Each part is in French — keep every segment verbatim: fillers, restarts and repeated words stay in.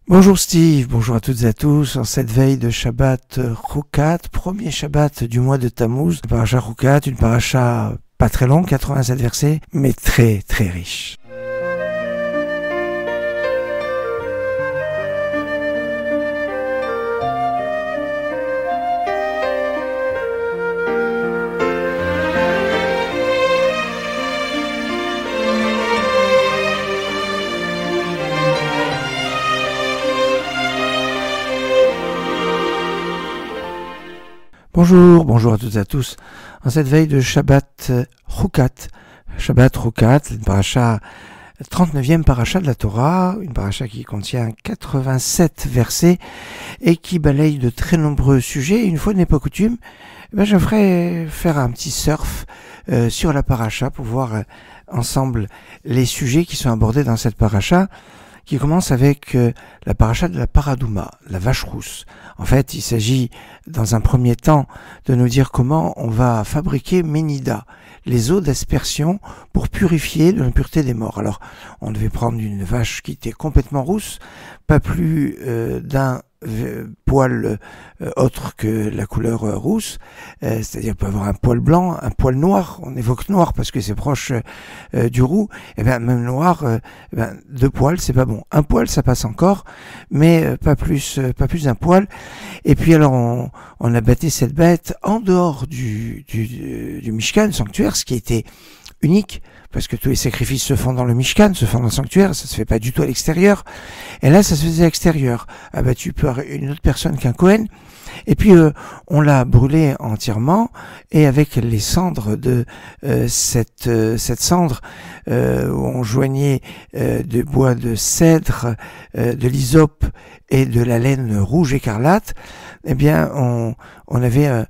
Bonjour Steve, bonjour à toutes et à tous. En cette veille de Shabbat Chukat, premier Shabbat du mois de Tammuz, une paracha Chukat, une paracha pas très longue, quatre-vingt-sept versets, mais très très riche. Bonjour, bonjour à toutes et à tous. En cette veille de Shabbat Chukat, Shabbat Chukat, une paracha, trente-neuvième paracha de la Torah, une paracha qui contient quatre-vingt-sept versets et qui balaye de très nombreux sujets. Une fois n'est pas coutume, eh ben, je ferai faire un petit surf euh, sur la paracha pour voir euh, ensemble les sujets qui sont abordés dans cette paracha, qui commence avec euh, la paracha de la Paradouma, la vache rousse. En fait, il s'agit dans un premier temps de nous dire comment on va fabriquer Ménida, les eaux d'aspersion pour purifier de l'impureté des morts. Alors, on devait prendre une vache qui était complètement rousse, pas plus euh, d'un euh, poil euh, autre que la couleur euh, rousse, euh, c'est-à-dire peut avoir un poil blanc, un poil noir, on évoque noir parce que c'est proche euh, du roux, et bien même noir, euh, eh ben, deux poils c'est pas bon. Un poil ça passe encore, mais euh, pas plus euh, pas plus d'un poil. Et puis alors on, on a battu cette bête en dehors du, du, du, du Mishkan, sanctuaire, ce qui était unique, parce que tous les sacrifices se font dans le Mishkan, se font dans le sanctuaire, ça se fait pas du tout à l'extérieur. Et là, ça se faisait à l'extérieur, abattu par une autre personne qu'un Kohen. Et puis, euh, on l'a brûlé entièrement, et avec les cendres de euh, cette euh, cette cendre, euh, où on joignait euh, de bois de cèdre, euh, de l'hysope et de la laine rouge écarlate, eh bien, on, on avait euh,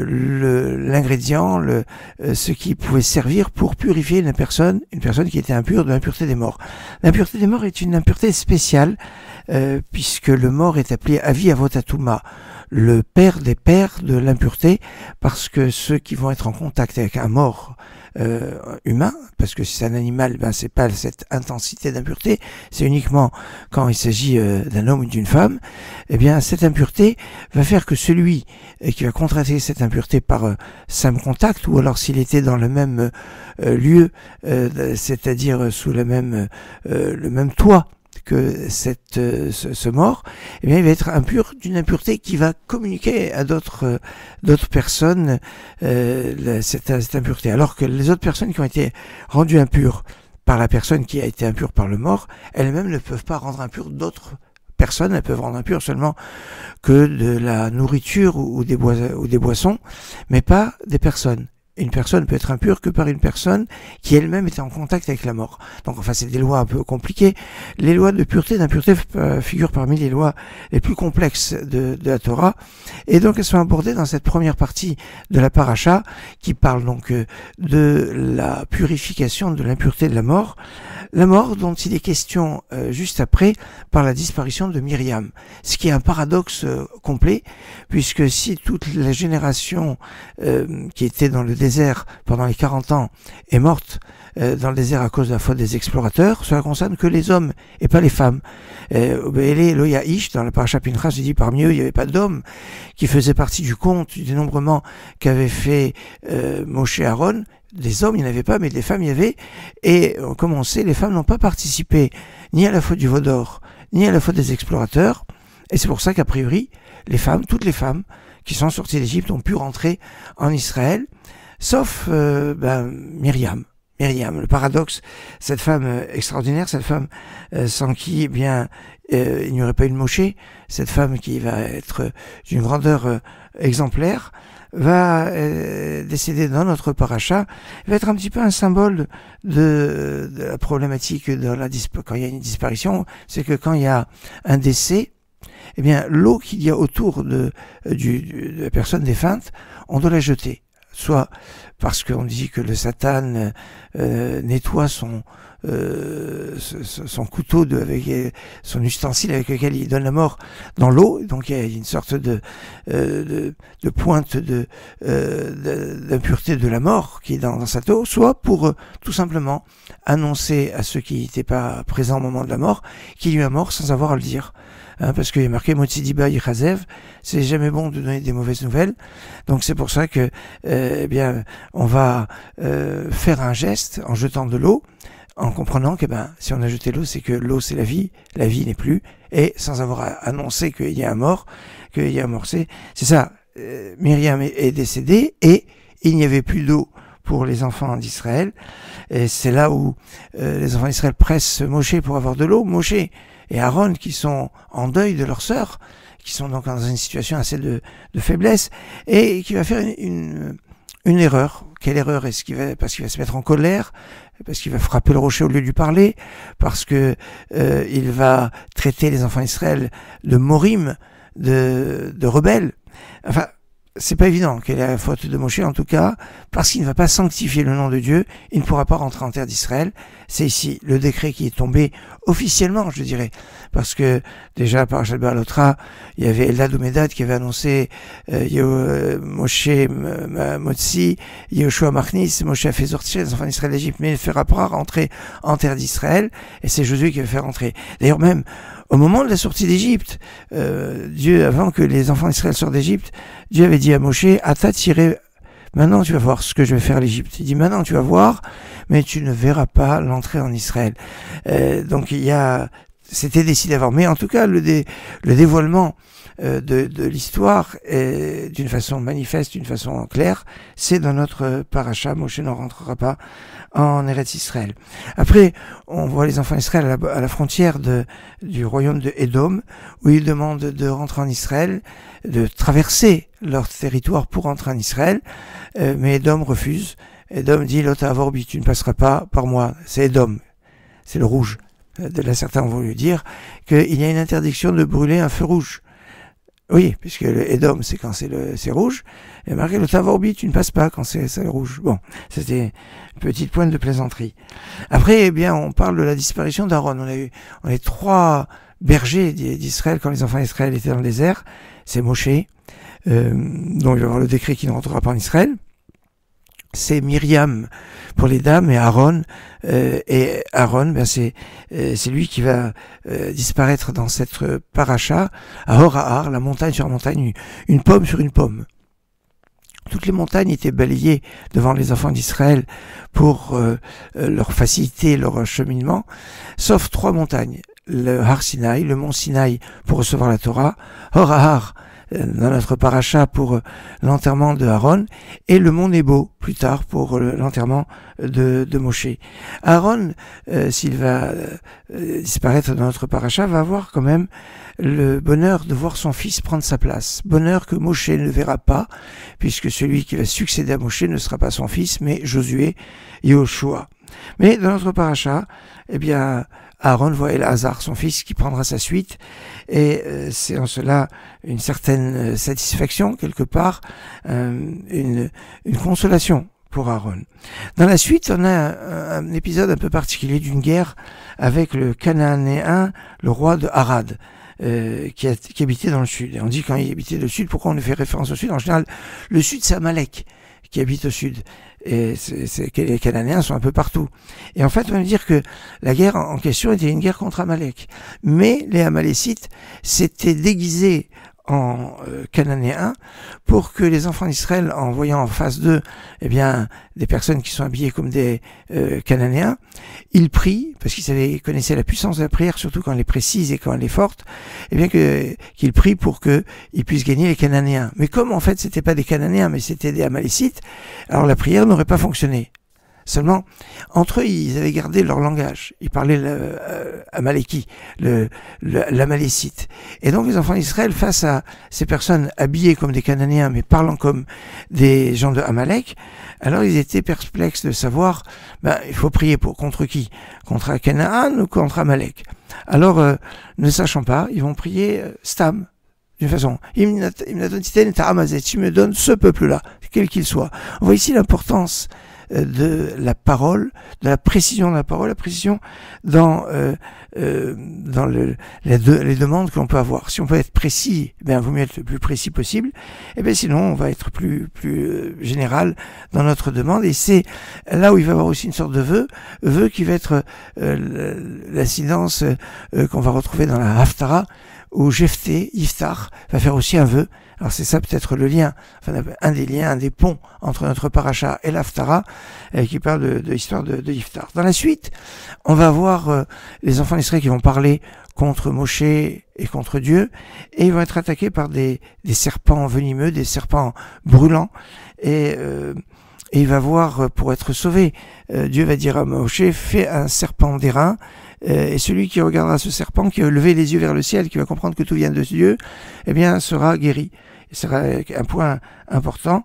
le, l'ingrédient, le, euh, ce qui pouvait servir pour purifier une personne, une personne qui était impure de l'impureté des morts. L'impureté des morts est une impureté spéciale, euh, puisque le mort est appelé Avi Avotatouma, le père des pères de l'impureté, parce que ceux qui vont être en contact avec un mort euh, humain, parce que si c'est un animal, ben c'est pas cette intensité d'impureté, c'est uniquement quand il s'agit euh, d'un homme ou d'une femme, eh bien cette impureté va faire que celui euh, qui va contracter cette impureté par euh, simple contact, ou alors s'il était dans le même euh, lieu, euh, c'est-à-dire sous le même euh, le même toit que cette, euh, ce, ce mort, eh bien, il va être impur d'une impureté qui va communiquer à d'autres euh, d'autres personnes euh, la, cette, cette impureté. Alors que les autres personnes qui ont été rendues impures par la personne qui a été impure par le mort, elles-mêmes ne peuvent pas rendre impures d'autres personnes. Elles peuvent rendre impures seulement que de la nourriture ou, ou, des, boi- ou des boissons, mais pas des personnes. Une personne peut être impure que par une personne qui elle-même était en contact avec la mort. Donc enfin c'est des lois un peu compliquées. Les lois de pureté et d'impureté euh, figurent parmi les lois les plus complexes de, de la Torah. Et donc elles sont abordées dans cette première partie de la paracha qui parle donc euh, de la purification de l'impureté de la mort. La mort dont il est question euh, juste après par la disparition de Myriam. Ce qui est un paradoxe euh, complet, puisque si toute la génération euh, qui était dans le désert pendant les quarante ans est morte euh, dans le désert à cause de la faute des explorateurs, cela concerne que les hommes et pas les femmes. Euh, Elé Loya Ish, dans la paracha Pinchas, il dit parmi eux il n'y avait pas d'hommes qui faisaient partie du compte, du dénombrement qu'avait fait euh, Moshe Aaron. Des hommes, il n'y en avait pas, mais des femmes, il y avait. Et comme on sait, les femmes n'ont pas participé ni à la faute du veau d'or, ni à la faute des explorateurs. Et c'est pour ça qu'a priori, les femmes, toutes les femmes qui sont sorties d'Égypte ont pu rentrer en Israël, sauf euh, ben, Myriam. Myriam, le paradoxe, cette femme euh, extraordinaire, cette femme euh, sans qui, eh bien, euh, il n'y aurait pas eu de Moshe, cette femme qui va être euh, d'une grandeur euh, exemplaire, va euh, décéder dans notre paracha, va être un petit peu un symbole de, de la problématique dans la disp- quand il y a une disparition, c'est que quand il y a un décès, eh bien l'eau qu'il y a autour de, du, de la personne défunte, on doit la jeter. Soit parce qu'on dit que le Satan euh, nettoie son euh, son couteau, de, avec son ustensile avec lequel il donne la mort dans l'eau. Donc il y a une sorte de, euh, de, de pointe de, euh, d'impureté de la mort qui est dans, dans cette eau, soit pour euh, tout simplement annoncer à ceux qui n'étaient pas présents au moment de la mort qu'il y a eu un mort sans avoir à le dire. Hein, parce qu'il y a marqué Motsidiba Yichazev, c'est jamais bon de donner des mauvaises nouvelles. Donc c'est pour ça que euh, eh bien on va euh, faire un geste en jetant de l'eau, en comprenant que ben si on a jeté l'eau, c'est que l'eau c'est la vie, la vie n'est plus, et sans avoir annoncé qu'il y a un mort, qu'il y a un mort, c'est c'est ça. Euh, Myriam est, est décédée et il n'y avait plus d'eau pour les enfants d'Israël. Et c'est là où euh, les enfants d'Israël pressent Moshe pour avoir de l'eau. Moshe et Aaron qui sont en deuil de leur sœur, qui sont donc dans une situation assez de, de faiblesse, et qui va faire une, une, une erreur. Quelle erreur est-ce qu'il va, parce qu'il va se mettre en colère, parce qu'il va frapper le rocher au lieu de lui parler, parce que euh, il va traiter les enfants d'Israël de morim, de, de rebelles. Enfin, c'est pas évident quelle est la faute de Moshe, en tout cas, parce qu'il ne va pas sanctifier le nom de Dieu, il ne pourra pas rentrer en terre d'Israël. C'est ici le décret qui est tombé officiellement, je dirais, parce que déjà par Shalba Alotra, il y avait Eldad ou Medad qui avait annoncé euh, euh, Moshe Motsi, Yehoshua Machnis, Moshe a fait sortir les enfants d'Israël d'Égypte, mais il ne fera pas rentrer en terre d'Israël, et c'est Josué qui va faire rentrer. D'ailleurs même, au moment de la sortie d'Égypte, euh, Dieu, avant que les enfants d'Israël sortent d'Égypte, Dieu avait dit à Moshe, à t'attirer, maintenant tu vas voir ce que je vais faire à l'Égypte. Il dit, maintenant tu vas voir, mais tu ne verras pas l'entrée en Israël. Euh, donc il y a, c'était décidé avant. Mais en tout cas, le, dé, le dévoilement euh, de, de l'histoire est d'une façon manifeste, d'une façon claire, c'est dans notre paracha. Moshe n'en rentrera pas en Eretz Israël. Après, on voit les enfants d'Israël à la, à la frontière de, du royaume de Édom, où ils demandent de rentrer en Israël, de traverser leur territoire pour rentrer en Israël, euh, mais Édom refuse. Édom dit, Lota Avorbi, tu ne passeras pas par moi. C'est Édom, c'est le rouge. De là, certains vont lui dire qu'il y a une interdiction de brûler un feu rouge. Oui, puisque le Édom, c'est quand c'est le, c'est rouge. Et marqué le Tavorbi, tu ne passes pas quand c'est, c'est rouge. Bon, c'était une petite pointe de plaisanterie. Après, eh bien, on parle de la disparition d'Aaron. On a eu, on a eu trois bergers d'Israël quand les enfants d'Israël étaient dans le désert. C'est Moshe, euh, dont il va y avoir le décret qui ne rentrera pas en Israël. C'est Myriam pour les dames et Aaron euh, et Aaron ben c'est euh, c'est lui qui va euh, disparaître dans cette euh, paracha à Hor-Ahar, la montagne sur la montagne, une, une pomme sur une pomme. Toutes les montagnes étaient balayées devant les enfants d'Israël pour euh, leur faciliter leur cheminement, sauf trois montagnes. Le Har Sinaï, le mont Sinaï pour recevoir la Torah, Hor-Ahar dans notre paracha pour l'enterrement de Aaron, et le mont Nebo plus tard pour l'enterrement de, de Moshe. Aaron, euh, s'il va euh, disparaître dans notre paracha, va avoir quand même le bonheur de voir son fils prendre sa place. Bonheur que Moshe ne verra pas, puisque celui qui va succéder à Moshe ne sera pas son fils, mais Josué, Yehoshua. Mais dans notre paracha, eh bien, Aaron voit Elazar, son fils, qui prendra sa suite, et euh, c'est en cela une certaine satisfaction, quelque part, euh, une, une consolation pour Aaron. Dans la suite, on a un, un épisode un peu particulier d'une guerre avec le Cananéen, le roi de Harad, euh, qui, a, qui habitait dans le sud. Et on dit quand il habitait le sud, pourquoi on fait référence au sud? En général, le sud, c'est Amalek qui habite au sud. Et c'est, c'est, les Cananéens sont un peu partout. Et en fait, on va dire que la guerre en question était une guerre contre Amalek. Mais les Amalécites s'étaient déguisés en euh, Cananéens pour que les enfants d'Israël, en voyant en face d'eux, eh bien, des personnes qui sont habillées comme des euh, Cananéens, ils prient, parce qu'ils savaient, connaissaient la puissance de la prière, surtout quand elle est précise et quand elle est forte, eh bien que qu'ils prient pour que ils puissent gagner les Cananéens. Mais comme en fait c'était pas des Cananéens, mais c'était des Amalécites, alors la prière n'aurait pas fonctionné. Seulement, entre eux, ils avaient gardé leur langage. Ils parlaient le, euh, amaléki, le, le, l'amalécite. Et donc, les enfants d'Israël, face à ces personnes habillées comme des Cananéens, mais parlant comme des gens de Amalek, alors ils étaient perplexes de savoir, ben, il faut prier pour, contre qui? Contre Canaan ou contre Amalek? Alors, euh, ne sachant pas, ils vont prier euh, Stam. D'une façon, tu me donnes ce peuple-là, quel qu'il soit. On voit ici l'importance de la parole, de la précision de la parole, la précision dans euh, euh, dans le, les, de, les demandes que l'on peut avoir. Si on peut être précis, eh bien, vaut mieux être le plus précis possible. Et bien, sinon, on va être plus plus euh, général dans notre demande. Et c'est là où il va y avoir aussi une sorte de vœu, vœu qui va être euh, l'incidence euh, qu'on va retrouver dans la Haftara, où Jephthé, Iftar, va faire aussi un vœu. Alors c'est ça peut-être le lien, enfin un des liens, un des ponts entre notre paracha et l'Haftara, euh, qui parle de, de l'histoire de, de Iftar. Dans la suite, on va voir euh, les enfants d'Israël qui vont parler contre Moshe et contre Dieu, et ils vont être attaqués par des, des serpents venimeux, des serpents brûlants, et, euh, et il va voir, pour être sauvé, euh, Dieu va dire à Moshe, fais un serpent d'airain, et celui qui regardera ce serpent, qui va lever les yeux vers le ciel, qui va comprendre que tout vient de Dieu, eh bien, sera guéri. Ce sera un point important.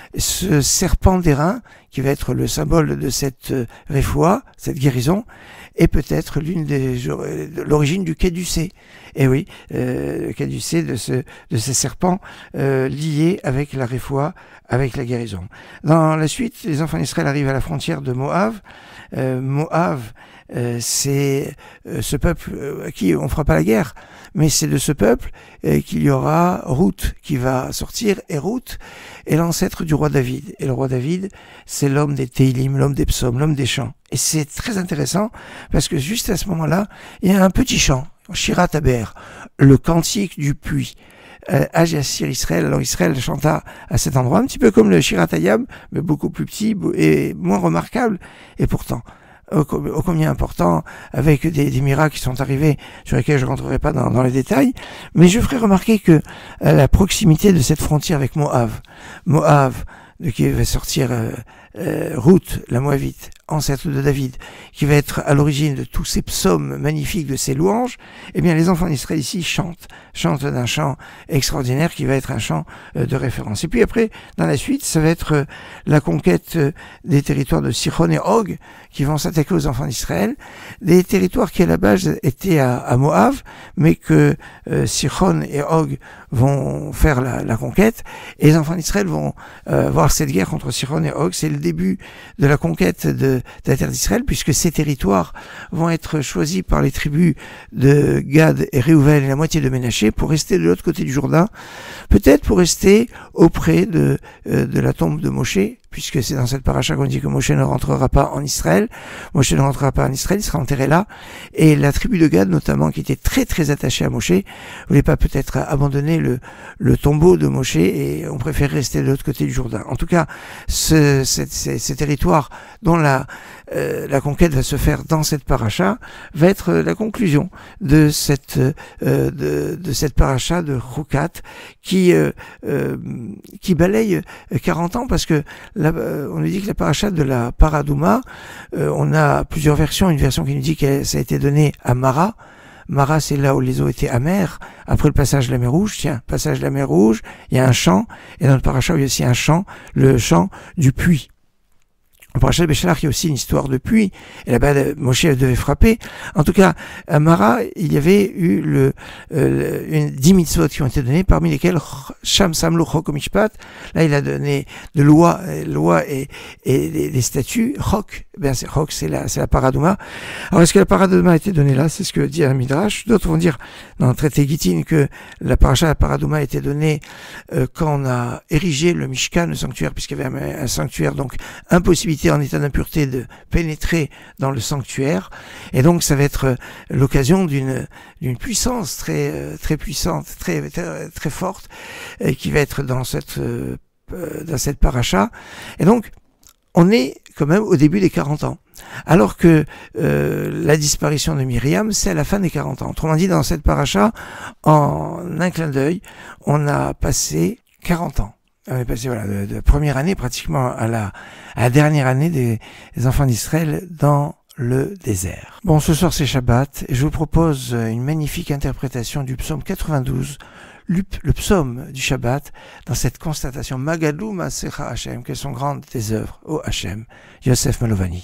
Ce serpent d'airain, qui va être le symbole de cette réfoua, cette guérison, est peut-être l'une des l'origine du caducée. Et oui, euh, le caducée de ce de ces serpents euh, liés avec la réfoua, avec la guérison. Dans la suite, les enfants d'Israël arrivent à la frontière de Moab. Euh, Moab, euh, c'est euh, ce peuple euh, à qui on fera pas la guerre, mais c'est de ce peuple euh, qu'il y aura Ruth qui va sortir, et Ruth est l'ancêtre du roi David. Et le roi David, c'est l'homme des Teilim, l'homme des psaumes, l'homme des chants. Et c'est très intéressant parce que juste à ce moment-là, il y a un petit chant, Shirat Aber, le cantique du puits. Euh, Ajassir Israël, alors Israël chanta à cet endroit, un petit peu comme le Shirat Hayam, mais beaucoup plus petit et moins remarquable, et pourtant ô combien important, avec des, des miracles qui sont arrivés, sur lesquels je ne rentrerai pas dans, dans les détails, mais je ferai remarquer que à la proximité de cette frontière avec Moab, Moab, de qui va sortir euh, euh, Ruth, la Moabite, ancêtre de David, qui va être à l'origine de tous ces psaumes magnifiques, de ces louanges, eh bien les enfants d'Israël ici chantent, chantent d'un chant extraordinaire qui va être un chant euh, de référence. Et puis après, dans la suite, ça va être euh, la conquête euh, des territoires de Sichon et Og, qui vont s'attaquer aux enfants d'Israël, des territoires qui à la base étaient à, à Moab, mais que euh, Sichon et Og vont faire la, la conquête, et les enfants d'Israël vont euh, voir cette guerre contre Sichon et Og. C'est le début de la conquête de, de la terre d'Israël, puisque ces territoires vont être choisis par les tribus de Gad et Réhouven et la moitié de Ménaché pour rester de l'autre côté du Jourdain, peut-être pour rester auprès de, euh, de la tombe de Moshe, puisque c'est dans cette paracha qu'on dit que Moshe ne rentrera pas en Israël. Moshe ne rentrera pas en Israël, il sera enterré là. Et la tribu de Gad, notamment, qui était très très attachée à Moshe, voulait pas peut-être abandonner le, le tombeau de Moshe, et on préfère rester de l'autre côté du Jourdain. En tout cas, ce, ce, ce, ce territoire dont la, euh, la conquête va se faire dans cette paracha va être la conclusion de cette, euh, de, de cette paracha de Chukat qui, euh, euh, qui balaye quarante ans, parce que la, euh, on nous dit que la paracha de la Paradouma, euh, on a plusieurs versions. Une version qui nous dit que ça a été donné à Mara. Mara, c'est là où les eaux étaient amères, après le passage de la mer Rouge. Tiens, passage de la mer Rouge, il y a un chant, et dans le paracha, il y a aussi un chant, le chant du puits. Au paracha de Béchalar, il y a aussi une histoire de puits, et là-bas, Moshe devait frapper. En tout cas, à Mara, il y avait eu le, euh, une dix mitzvot qui ont été données, parmi lesquelles Sham Samlo Chok Mishpat. Là, il a donné de lois, lois et, et les, les statuts. Chok, ben c'est Chok, c'est la, c'est la Paradouma. Alors, est-ce que la Paradouma a été donnée là? C'est ce que dit un Midrash. D'autres vont dire, dans le traité Gittin, que la paracha de la Paradouma a été donnée euh, quand on a érigé le Mishkan, le sanctuaire, puisqu'il y avait un, un sanctuaire, donc impossibilité en état d'impureté de pénétrer dans le sanctuaire, et donc ça va être l'occasion d'une d'une puissance très très puissante, très très, très forte, et qui va être dans cette euh, dans cette paracha. Et donc on est quand même au début des quarante ans, alors que euh, la disparition de Myriam, c'est à la fin des quarante ans. Autrement dit, dans cette paracha, en un clin d'œil, on a passé quarante ans. On est passé voilà, de, de la première année pratiquement à la, à la dernière année des, des enfants d'Israël dans le désert. Bon, ce soir c'est Shabbat, et je vous propose une magnifique interprétation du psaume quatre-vingt-douze, le, le psaume du Shabbat, dans cette constatation Magadou Masecha Hashem, quelles sont grandes tes œuvres, ô Hashem. Yosef Melovani.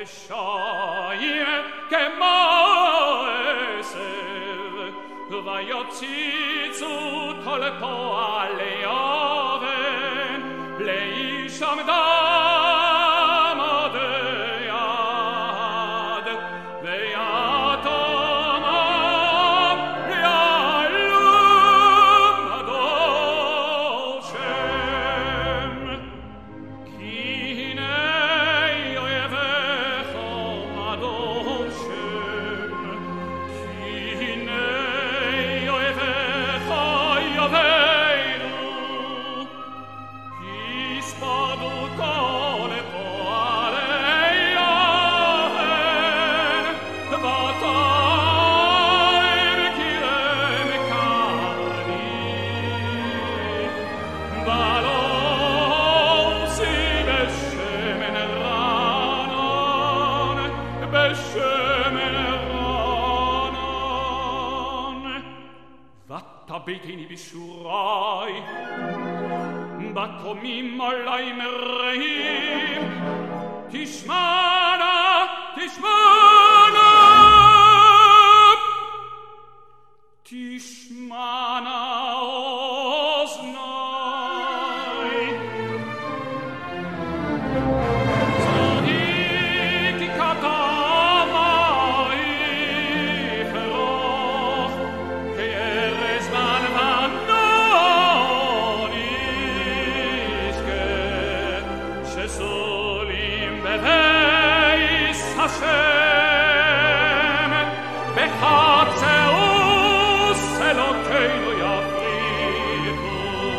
Betini bishurai Bakomim alaim reim Tishmana Tishmana Tishmana oznai Zadik katamai feroch Ke'erez Hashem Bechatzeus Elokeinu Yafrichu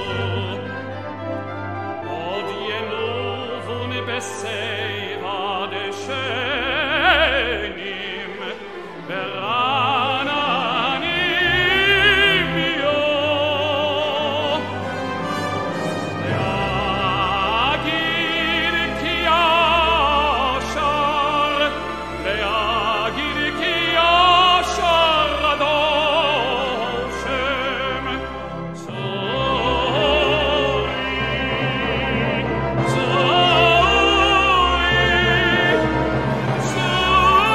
Od Yenuvun Beseiva Deshenim Berananim Yo Leagir Kiyashar Leagir Kiyashar Adoshem Zoi Zoi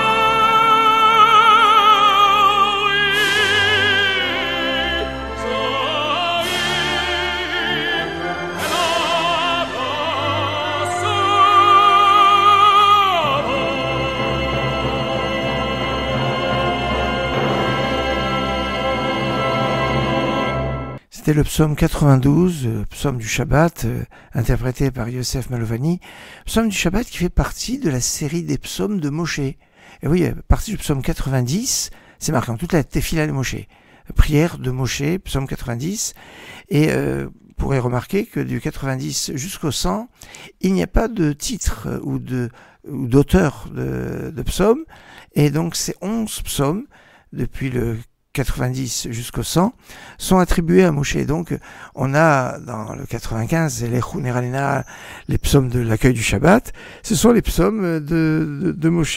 C'était le psaume quatre-vingt-douze, euh, psaume du Shabbat, euh, interprété par Yosef Malovani, psaume du Shabbat qui fait partie de la série des psaumes de Moshe. Et oui, à partir du psaume quatre-vingt-dix, c'est marqué en toute la Tefila de Moshe, prière de Moshe, psaume quatre-vingt-dix, et euh, vous pourrez remarquer que du quatre-vingt-dix jusqu'au cent, il n'y a pas de titre euh, ou de ou d'auteur de, de psaume, et donc ces onze psaumes, depuis le quatre-vingt-dix jusqu'au cent, sont attribués à Moshe. Donc, on a dans le quatre-vingt-quinze les Chuneralina, les psaumes de l'accueil du Shabbat, ce sont les psaumes de, de, de Moshe.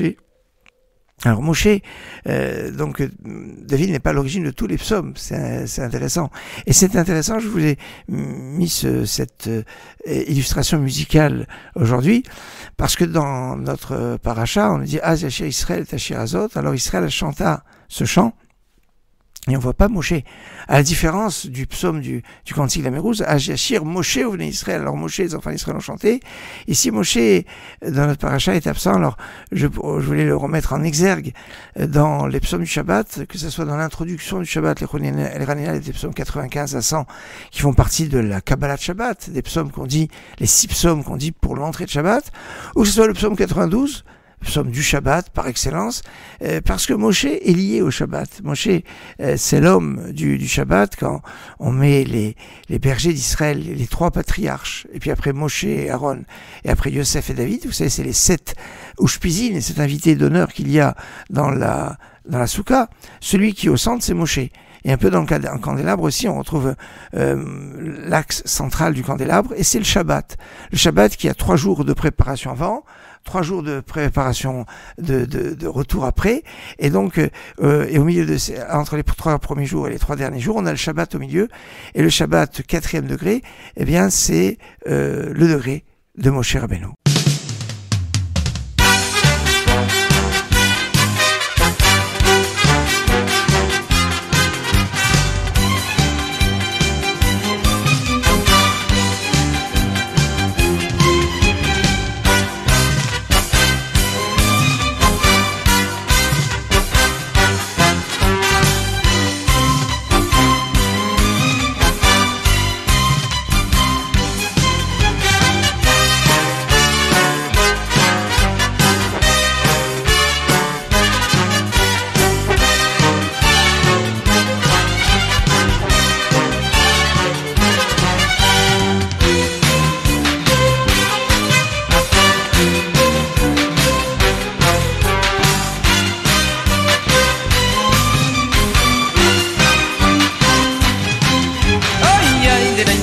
Alors Moshe, euh, donc David n'est pas à l'origine de tous les psaumes, c'est, c'est intéressant. Et c'est intéressant, je vous ai mis ce, cette euh, illustration musicale aujourd'hui, parce que dans notre paracha, on dit « Az yashir Israël tashir azot », alors Israël chanta ce chant, et on voit pas Moshe. À la différence du psaume du, du Cantique de la Mérouse, Yashir Moshe au venez Israël. Alors Moshe, les enfants d'Israël ont chanté. Ici, Moshe, dans notre paracha, est absent. Alors, je, je voulais le remettre en exergue dans les psaumes du Shabbat, que ce soit dans l'introduction du Shabbat, les Ranina, les psaumes quatre-vingt-quinze à cent, qui font partie de la Kabbalah de Shabbat, des psaumes qu'on dit, les six psaumes qu'on dit pour l'entrée de Shabbat, ou que ce soit le psaume quatre-vingt-douze, psaume du Shabbat par excellence, euh, parce que Moshe est lié au Shabbat. Moshe, euh, c'est l'homme du, du Shabbat quand on met les, les bergers d'Israël, les trois patriarches, et puis après Moshe et Aaron, et après Yosef et David, vous savez, c'est les sept Ushpizin, et cet invité d'honneur qu'il y a dans la, dans la Souka. Celui qui est au centre, c'est Moshe. Et un peu dans le candélabre aussi, on retrouve euh, l'axe central du candélabre, et c'est le Shabbat. Le Shabbat qui a trois jours de préparation avant, trois jours de préparation de, de, de retour après, et donc euh, et au milieu de ces, entre les trois premiers jours et les trois derniers jours, on a le Shabbat au milieu, et le Shabbat quatrième degré, eh bien c'est euh, le degré de Moshe Rabbeinu.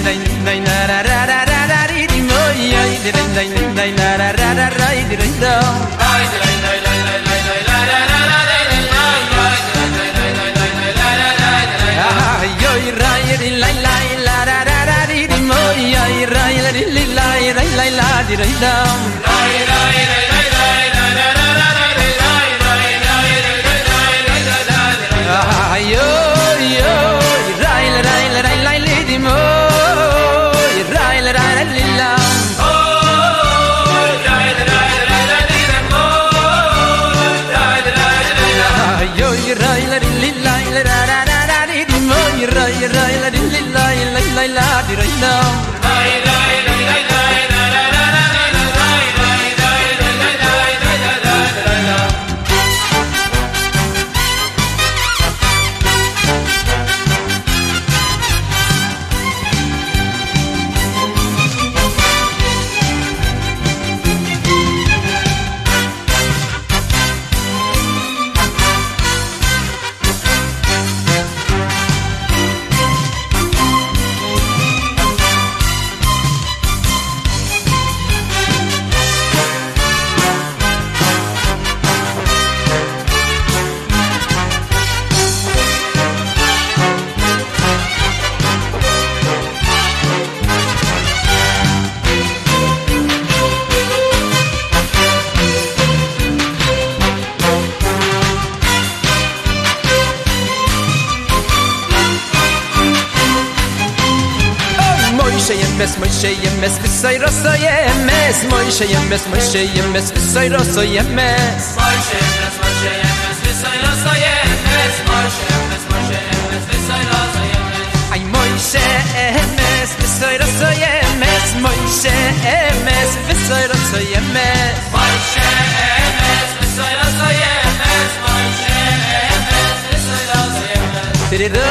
Yemes, Moshe, yemes, v'soy roso yemes. Moshe, yemes, Moshe, yemes, v'soy roso yemes. Moshe, yemes, Moshe, yemes, v'soy roso yemes. Moshe, yemes, Moshe, yemes, v'soy roso yemes. Ay, Moshe, yemes, v'soy roso yemes. Moshe, yemes, v'soy roso yemes. Moshe, yemes, v'soy roso yemes. Moshe, yemes, v'soy roso yemes. Did-do,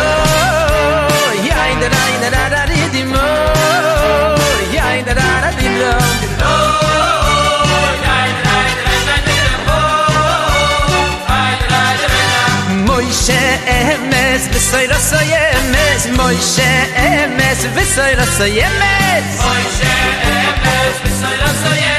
yai, da-da, da-da, da-di-di-mo. Yai, da-da, da-di-do. Moshe, emes, v'soy roso yemes. Moshe, emes, v'soy roso yemes. Moshe, yemes, v'soy roso yemes.